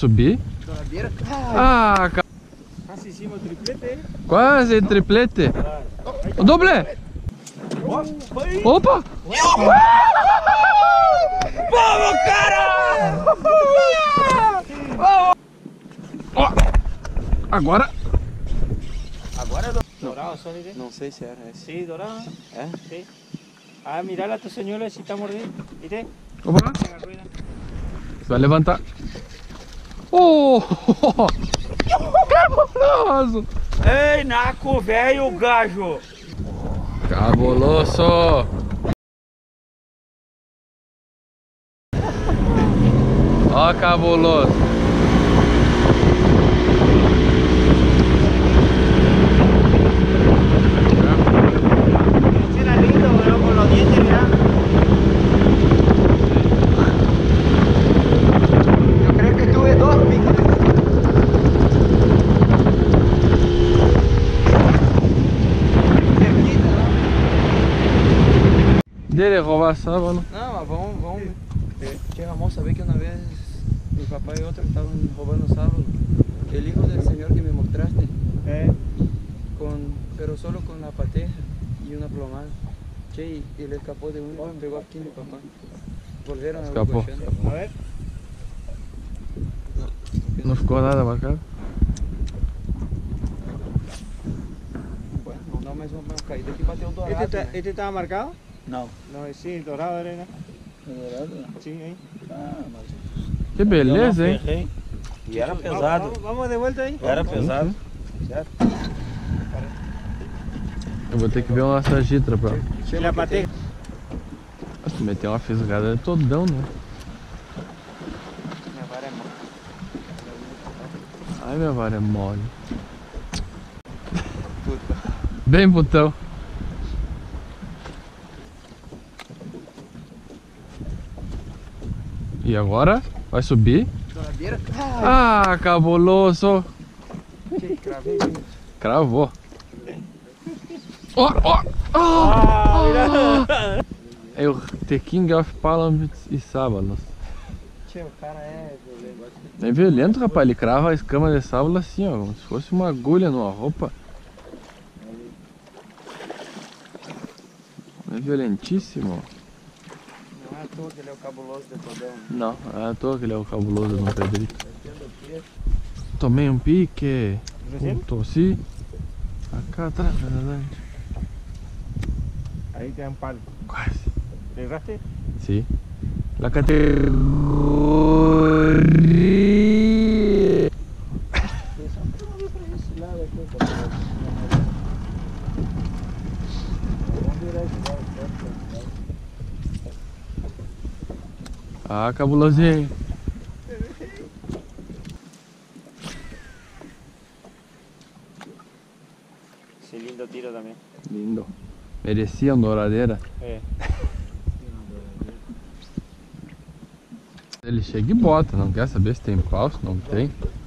subir? Tô na beira. Ah, cara. Passa em cima, triplete aí. Quase triplete. O doble. Opa! Vamos, cara! Ó, agora. Agora é dourado, só de ver. Não sei se era esse. Sí, dorado. É? Sí. Ah, mira a tu señora si está mordido. ¿Viste? Opa! Vai levantar. Oh! Cabuloso! Ei, naco, velho, gajo! Cabuloso! Ó, cabuloso! Era lindo, pero con los dientes ya. Yo creo que tuve dos picos. Dele roubar sábado. Não, mas vamos. Tia Ramon, saber que uma vez mi papá e outro estavam roubando sábado. El hijo del señor que me mostraste. Pero solo con la pateja y una plomada. Che, y le escapó de uno y pegó aquí mi papá. Volvieron Escapou. A ver. Não ficou nada bacana. Bueno, não, mas vamos cair daqui bateu o dourado. ¿Este estaba marcado? Não. No, sí, dorado era, ¿no? Dourado? Sí, ahí. Ah, mas... Que beleza, hein? Ferrei. E era pesado. Vamos de vuelta aí. Era pesado. Certo? Eu vou ter que ver uma sagitra pra. Ele a bater. Nossa, meter uma fisgada é todão, né? Minha vara é mole. Ai, minha vara é mole. Puta. Bem botão. E agora? Vai subir? Tô na beira. Ah, cabuloso! Che, cravei. Cravou. Ó, ó! Ah! É o The King of Palambits e Sábalos. Che, o cara é violento. É violento, rapaz. Ele crava a escama de sábalo assim, ó. Como se fosse uma agulha numa roupa. É violentíssimo. Não é à toa que ele é o cabuloso de Todão. Não, é à toa que ele é o cabuloso do Pedrito. Tomei um pique. Tossi. Acá atrás, adelante. Ahí te dan palo. Quase. ¿Pegaste? Sim. La categoria. Ah, cabulosinho. Ese lindo tiro también. Lindo. Merecia uma douradeira. É. Ele chega e bota, não quer saber se tem pau, se não tem.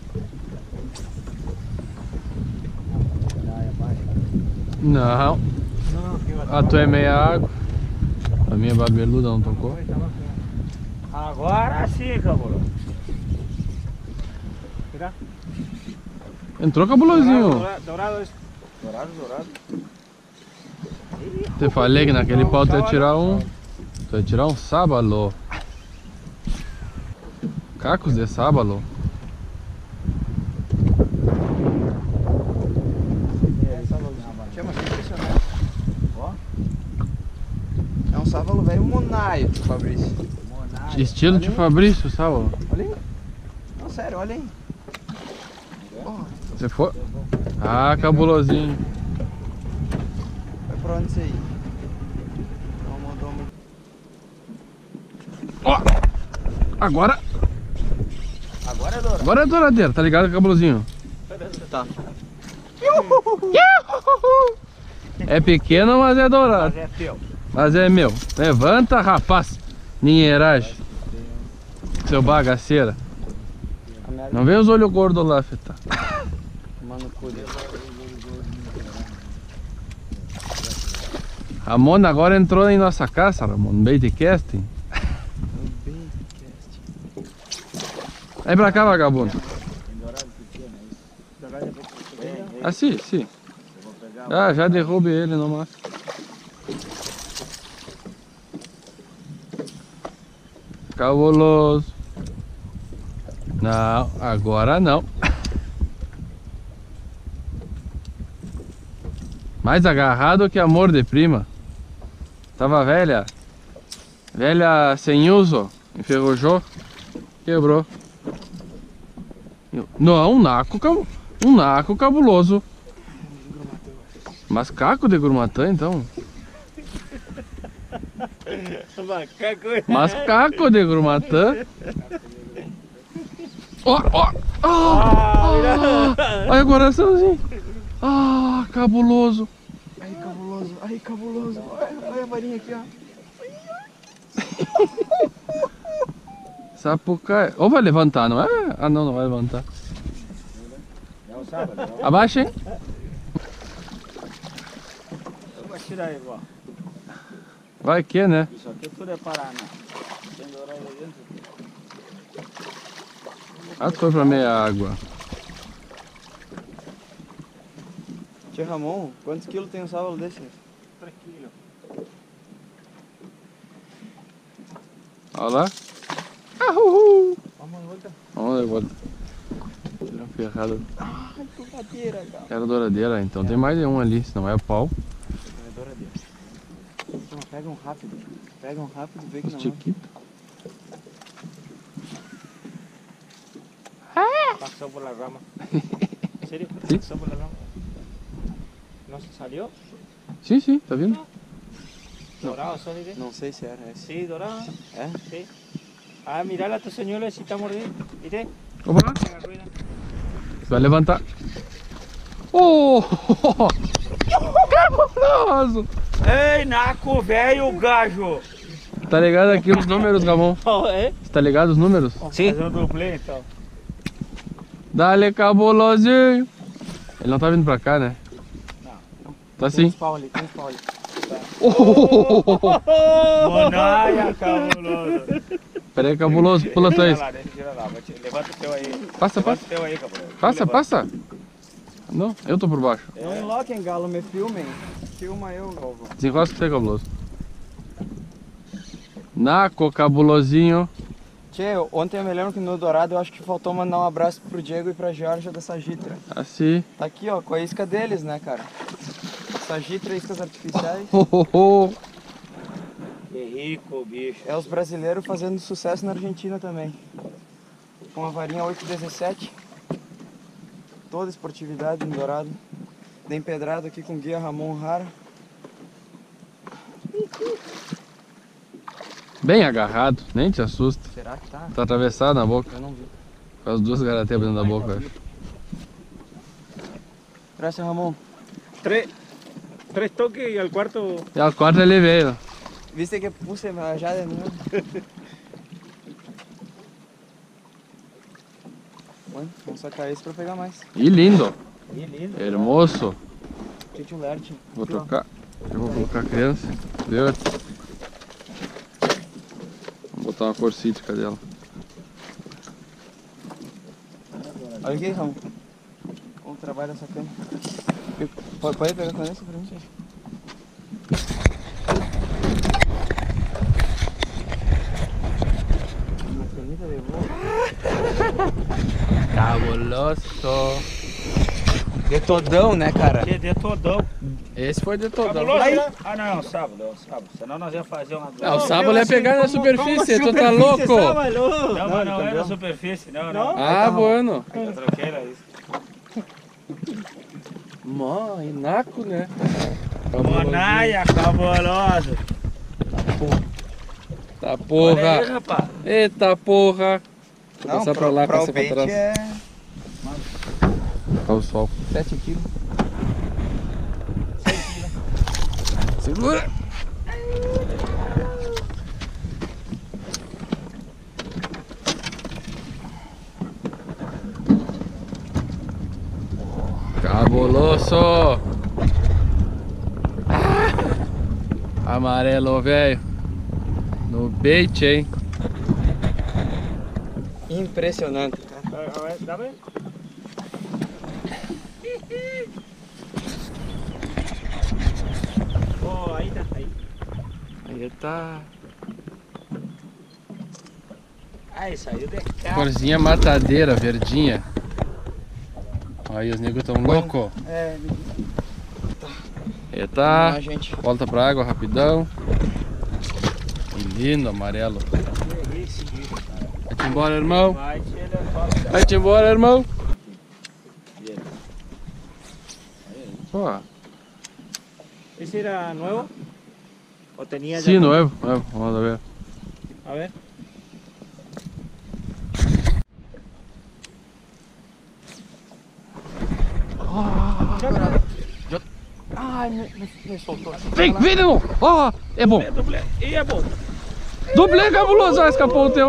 Não. A tua é meia água. A minha barbeluda não tocou. Agora sim, cabrão. Mira. Entrou cabulosinho. Dourado es. Dourado. Te falei que naquele pau tu ia tirar um. Tu ia tirar um sábalo. Cacos de sábalo. Chama assim impressionante. Ó. É um sábalo velho monaio, Fabrício. Estilo de Fabrício, sábalo. Olha aí. Não, sério, olha aí. Você for? Ah, cabulosinho. Vai pra onde isso aí? Não mandou muito. Ó! Agora. Agora é dourado. Agora é douradeira, tá ligado, cabulosinho? Tá. É pequeno, mas é dourado. Mas é teu. Mas é meu. Levanta, rapaz. Ninheiragem. Seu bagaceira. Não vem os olhos gordos lá, feta. Mano, cuida. Ramon agora entrou em nossa casa, Ramon. Bait casting. Vem pra cá, vagabundo. Ah, sim, sim. Ah, já derrube ele no máximo. Cabuloso. Não, agora não. Mais agarrado que amor de prima. Tava velha. Velha sem uso. Enferrujou. Quebrou. Não, um naco cabuloso. Mas caco de grumatã, então. Mas caco de grumatã. Ó, ó. Olha o coraçãozinho. Ah, cabuloso. Ai, cabuloso. Ai, cabuloso. Olha a varinha aqui, ó. Sapucaia. Ou vai levantar, não é? Ah, não, não vai levantar. Abaixa, hein? Vou tirar aí, ó. Vai que, né? Isso aqui tudo é Paraná. Tem dourado aí dentro. Ah, tu foi pra meia água. Tio Ramon, quantos quilos tem um sábado desse? 3 quilos. Olha lá. Ahuhul. Vamos de volta. Vamos de volta. Tira uma ferrada. Ai, que bateira, cara. Era douradeira, então tem mais de um ali, senão é pau. É douradeira. Então, pega um rápido. Pega um rápido e vê que Os não é. chiquitos. Pasó por la rama. ¿En serio? Sí. Pasó por la rama. ¿No se salió? Sim, sim, tá vendo? Dorado, solo diré. Não sei se era esse. Sí, dorado. É? Sí. Ah, mirala a tu señora si está mordido. ¿Viste? Vamos lá. Pega rueda. Vai levantar. Oh! Cabuloso! Ei, naco, velho, gajo! Tá ligado aqui os números, Ramon? É? Tá ligado os números? Sim. Fazer um duplê, então. Dale, cabulosinho! Ele não tá vindo pra cá, né? Não. Tá Tem sim. uns pau ali, tem uns pau ali. Monaia, cabuloso. Pera aí, cabuloso, pula tu aí. Tira lá, levanta o teu aí. Passa, Levanta passa. o teu aí, cabuloso. Passa, Levanta. passa. Não, eu tô por baixo. Não enloquem, galo, me filmem. Filma eu, Galvão. Desenrosca você, cabuloso. Naco, cabulosinho. Tchê, ontem eu me lembro que no Dourado eu acho que faltou mandar um abraço pro Diego e pra Georgia da Sagitra. Assim. Tá aqui, ó, com a isca deles, né, cara? Sagitra, iscas artificiais. Que rico, bicho. É os brasileiros fazendo sucesso na Argentina também. Com a varinha 817. Toda esportividade no Dourado. Dei empedrado aqui com o guia Ramon Rara. Bem agarrado, nem te assusta. Será que tá? Tá atravessado na boca. Eu não vi. Com as duas garateias dentro da boca, eu acho. Graças, Ramon. Tres toques y al cuarto. E ao quarto ele veio. Viste que puse já de novo? Bueno, vamos sacar esse pra pegar mais. E lindo. Qué lindo. Hermoso. Gente, um lerte. Vou trocar. Eu vou colocar a criança. Verde. Vou botar uma cor cítrica dela. Olha aqui, Ramon. Como trabalha essa cama. Pode pegar com essa pra mim? Uma caneta de boa. Cabuloso. De todão, né, cara? Que de todão. Esse foi de todão. Cabuloso, né? Ah, não, sábado, é o sábado. Senão nós íamos fazer uma. Não, o sábado ele ia pegar na superfície, tu tá louco? Não, mas não é na superfície, não. Ah, bueno. Eu troquei era isso. Mãe, naco, né? Monaia, cabuloso. Tá Olha aí, porra. rapaz. Eita porra. Vou passar pra lá, passar pra o trás. bait é Olha o sol. 7 quilos. Segura. Cabuloso. Amarelo, velho. No bait, hein? Impressionante, cara. A ver, dame. Oh, ahí está, ahí. Aí tá. Ai, saiu de cá. Corzinha matadeira, verdinha. Aí os negros tão loucos. É, Eita, a gente. volta pra água rapidão. Que lindo, amarelo. Vai-te embora, irmão. Vai-te embora, irmão. Ó, ¿Ese era nuevo? ¿O tenía ya? sim, nuevo, nuevo. Vamos ver. A ver. Ai, me soltou. Vem, vem de novo. Ó, é bom. Doble. E é bom. Dublê cabuloso, ah, escapou o teu.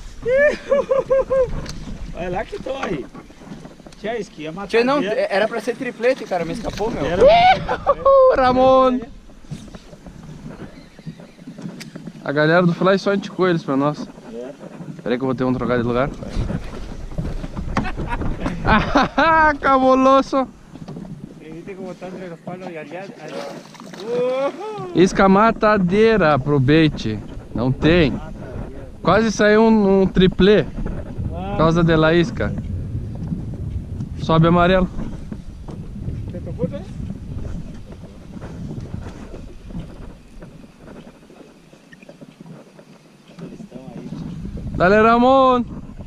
Olha lá que tô aí. Tia, isso que ia matar. Tchê, não, era pra ser triplete, cara, me escapou, meu. Ramon. A galera do Fly só indicou eles pra nós. Espera aí que eu vou ter um trocado de lugar. Cabuloso. ¿Viste cómo está entre los palos y allá? Isca matadeira pro bait. Não tem. Quase saiu um triplê. Por causa da isca. Sobe amarelo. ¿Te tocó, eh? Dale, Ramon.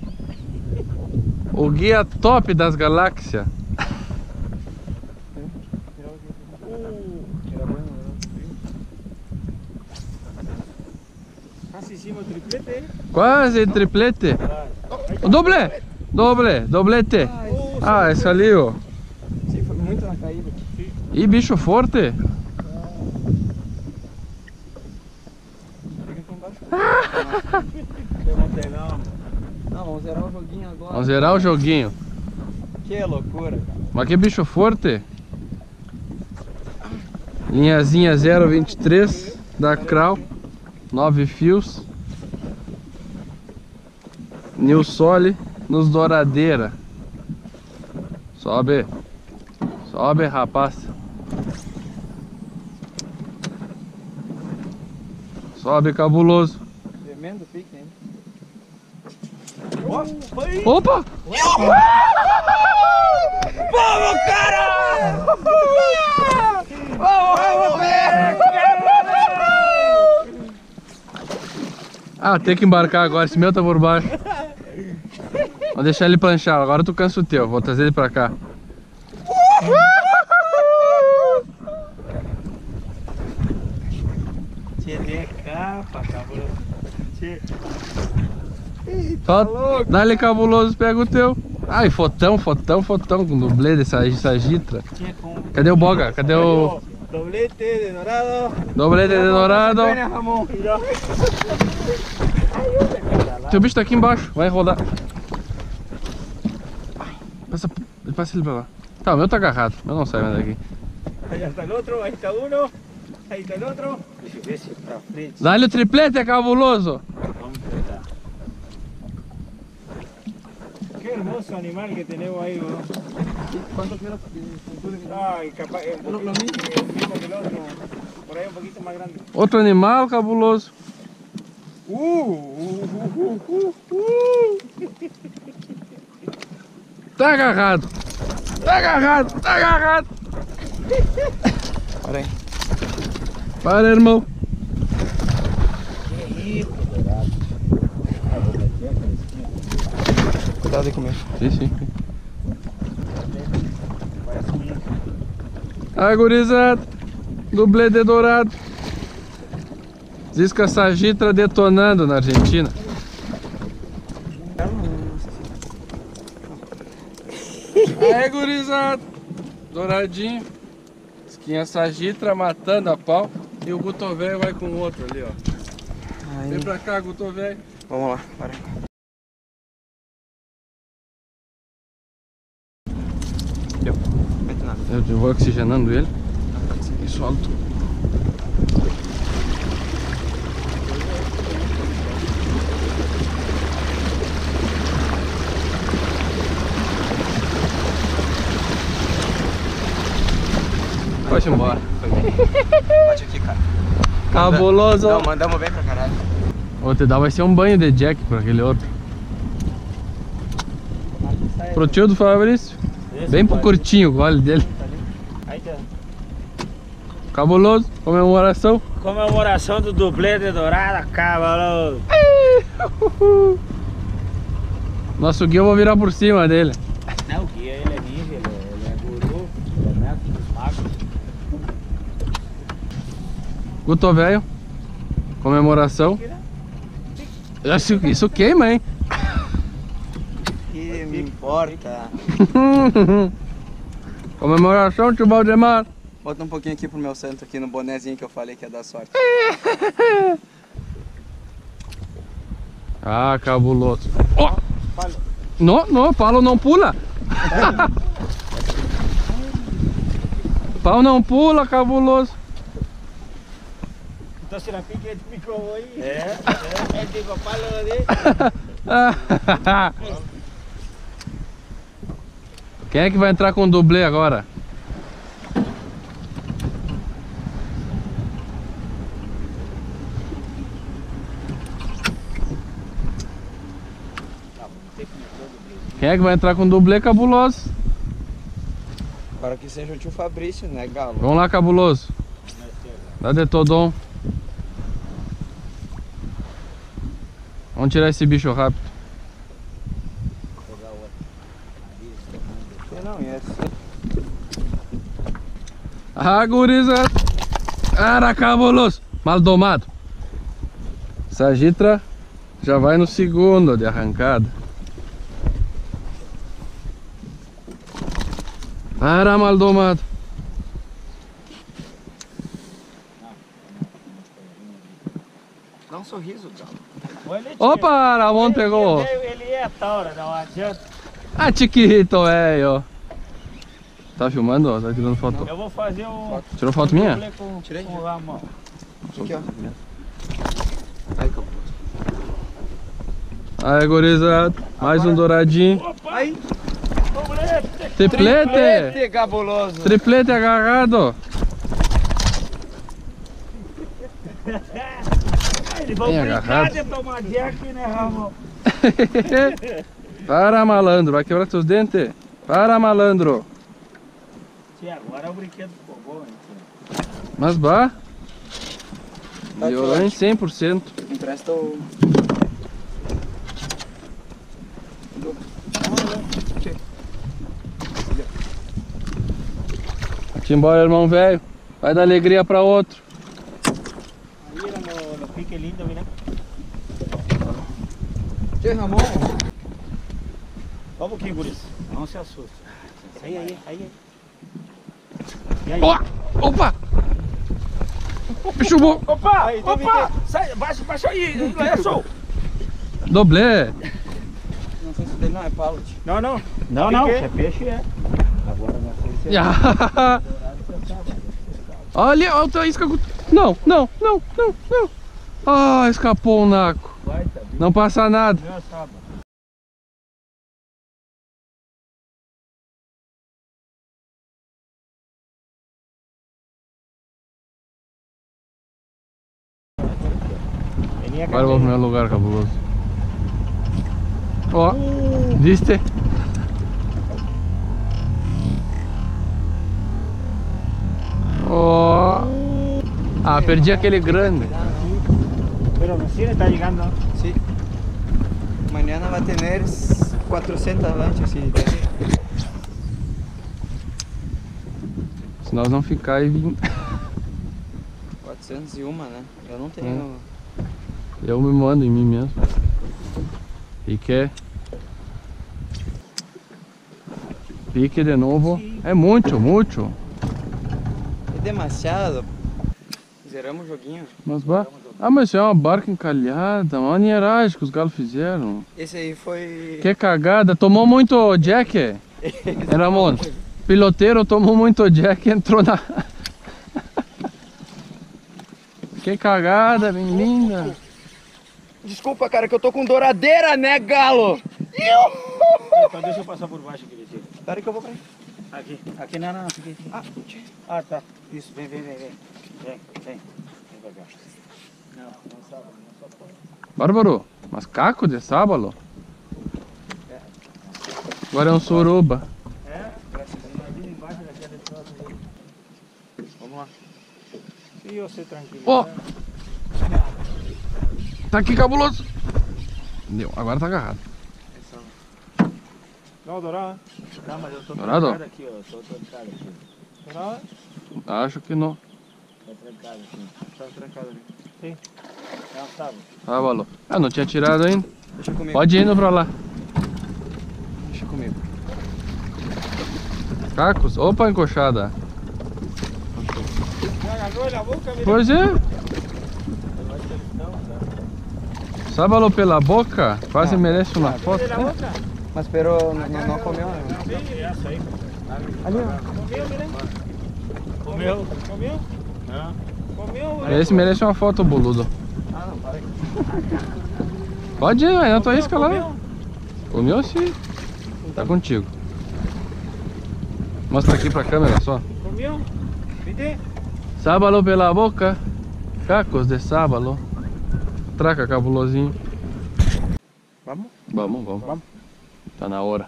O guia top das galáxias. Casi hicimos triplete. Quase triplete. Doble. Doblete. Ah, esse ali, ó. Sim, foi muito na caída. Ih, bicho forte. Fica aqui embaixo. Levantei não. Não, vamos zerar o joguinho agora. Vamos zerar o joguinho. Que loucura, cara. Mas que bicho forte. Linhazinha 0,23 da Kral. 9 fios. New Sole nos douradeira. Sobe. Sobe, rapaz. Sobe, cabuloso. Tremendo pique, hein? Opa! Vamos, cara! Vamos, velho! Ah, tem que embarcar agora, esse meu tá por baixo. Vou deixar ele planchar, agora tu cansa o teu, vou trazer ele pra cá. Tchê, tem capa, cabuloso. Tchê. Só dá-lhe cabuloso, pega o teu. Ai, fotão, com dublê de sagitra. Tchê, com... Cadê o boga? Cadê o... Doblete de dorado. Doblete de dourado. Ramon. Teu bicho tá aqui embaixo, vai rodar. Passa ele pra lá. Tá, o meu tá agarrado, o meu não sai mais daqui. Ahí está el otro, ahí está uno, ahí está el otro. Esse pra frente. Dá-lhe o triplete, cabuloso. Vamos tentar. Qué hermoso animal que tenemos ahí, ¿no? ¿Cuánto quiero? Ay, capaz, lo mismo que el otro, por ahí un poquito más grande. Outro animal cabuloso. Tá agarrado. Tá agarrado, tá agarrado. Para aí. Para, irmão. Cuidado aí comigo. Sim. Ai, gurizada. Dublê de dourado. Isca sagitra detonando na Argentina. Aí, gurizada. Douradinho. Isquinha sagitra matando a pau. E o Guto velho vai com o outro ali, ó. Aí. Vem pra cá, Guto velho. Vamos lá, para aí. Deu. Mete nada. Eu vou oxigenando ele e solto. Pode ir embora. Foi bem. Bate aqui, cara. Cabuloso. Não, mandamos bem pra caralho. Vou te dar, vai ser um banho de Jack pra aquele outro. Pro tio do Fabrício. Bem pro curtinho o gole dele. Aí tá. Cabuloso, comemoração. Comemoração do dublê de dourada, cabuloso. Nosso guia eu vou virar por cima dele. Não, o guia ele é ninja, ele é guru, ele é mestre dos magos. Guto velho. Comemoração. Isso queima, hein? Que me importa. Comemoração, tio Valdemar. Bota um pouquinho aqui pro meu santo aqui no bonezinho que eu falei que ia dar sorte. Ah, cabuloso. Oh! Não, Paulo não pula. Pau não pula, cabuloso. Então se não pique, ele ficou aí. É tipo palo ali. Quem é que vai entrar com o dublê agora? Quem é que vai entrar com o dublê, cabuloso? Agora que seja o tio Fabrício, né, Galo? Vamos lá, cabuloso. Dá de todom. Vamos tirar esse bicho rápido. Não, esse. Ah, gurizada. Cara, cabuloso. Maldomado. Sagitra já vai no segundo de arrancada. Para, maldomado. Dá um sorriso, Galo. Opa, Ramon pegou. Ele é taura, não adianta. Ah, chiquito, velho. Tá filmando? Tá tirando foto? Eu vou fazer um... Tirou foto minha? Tirei. Com o Ramon. Aqui, ó. Aí, Galo. Aí, gurizada. Mais um douradinho. Opa! Aí. Triplete! Cabuloso. Triplete agarrado. Eles vão Bem brincar agarrado. de tomar Jack, né, Ramon? Para, malandro. Vai quebrar teus dentes. Para, malandro. Tia, agora o brinquedo ficou bom, hein? Mas bah. Tá Melhorou em ótimo. 100%. Empresta o... Vai embora, irmão velho. Vai dar alegria pra outro. Aí no pique lindo, né? Tio Ramon. Só um pouquinho, guris. Não se assusta. Aí. E aí? Ó, opa! Bicho bom. Opa! Aí, Opa! Sai, baixa aí! Não é show! Doblê. Não sei se dele não é pallet. Não, se é peixe é. Agora não sei se é. Olha, olha a isca. Não. Ah, escapou um naco. Vai, tá bem. Não passa nada. Meu sábado. Agora eu vou pro meu lugar, cabuloso. Ó, viste? Ó. Ah, perdi aquele grande. Pero no cine está llegando. Sí. Mañana va a tener 400 lanchas así. Se nós não ficar e vir. 401, né? Eu não tenho. Eu me mando em mim mesmo. Pique. Pique de novo. É muito. É demasiado. Zeramos o joguinho. Mas bah. Ah, mas isso é uma barca encalhada. Uma maneiragem que os galos fizeram. Esse aí foi. Que cagada. Tomou muito Jack. É, Ramon? Piloteiro tomou muito Jack e entrou na... Que cagada, bem linda. Desculpa, cara, que eu tô com douradeira, né, Galo? Então deixa eu passar por baixo aqui, Vitinho. Espera aí que eu vou pra aí. Aqui, não, aqui. Ah, tá. Isso, vem. Vem pra cá. Não sabe, não só pode. Bárbaro, mas caco de sábalo? Agora é um suruba. Imagina embaixo daquela troça aí. Vamos lá. E você tranquilo. Ó! Tá aqui, cabuloso! Deu, agora tá agarrado. Não, dourado. Tá, mas eu tô Dourado? trancado aqui, ó. Tô trancado aqui. Dourado? Acho que não. Tô trancado aqui. Tá trancado ali. Sim. Não, sabe? Sábalo. Ah, não tinha tirado ainda? Deixa comigo. Pode ir indo pra lá. Deixa comigo. Cacos? Opa, encoxada. Já agarrou ele a boca, menino? Pois é. Sábalo pela boca, quase merece uma foto. Ele a boca? Mas pero não comeu, né? Sim, Essa aí. Ali, ó. comeu, menino? Comeu? Comeu? Não. Comeu? Esse merece uma foto, boludo. Ah, não, para aí. Pode ir, aí na tua isca lá. Comeu? Comeu sim. Tá contigo. Mostra aqui pra câmera só. Comeu? Vide? Sábalo pela boca, cacos de sábalo. Traca, cabulosinho. Vamos? Vamos. Tá na hora.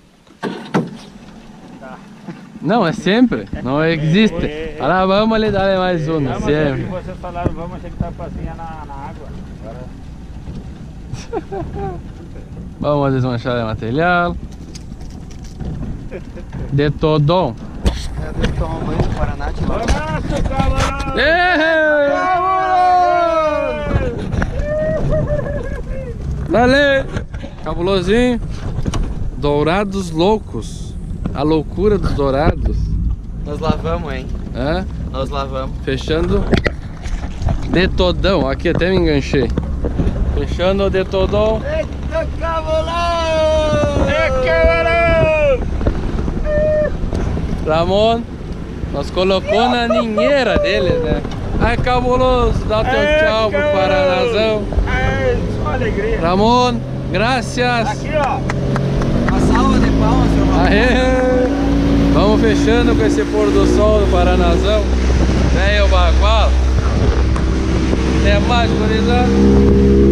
Não, é sempre. Não existe. Agora vamos lhe dar mais uma, Não, mas sempre. vocês falaram, vamos, achei que tava passinha na água. Agora... Vamos desmanchar o material. De todo. Eu tenho que tomar um banho de Paraná, tio. Abraço, camarada! Dale! Cabulosinho. Dourados loucos. A loucura dos dourados. Nós lavamos, hein? É? Nós lavamos. Fechando de todão. Aqui até me enganchei. Fechando de todão. Eita, cabolão! Ramon nós colocou na ninheira deles, né? Ai, cabuloso, dá teu tchau pro Paranazão. É, só alegria. Ramon, graças. Aqui, ó. Uma salva de palmas, seu Ramon. Aê! Vamos fechando com esse pôr do sol do Paranazão. Velho Bagual. Até mais, gurizada.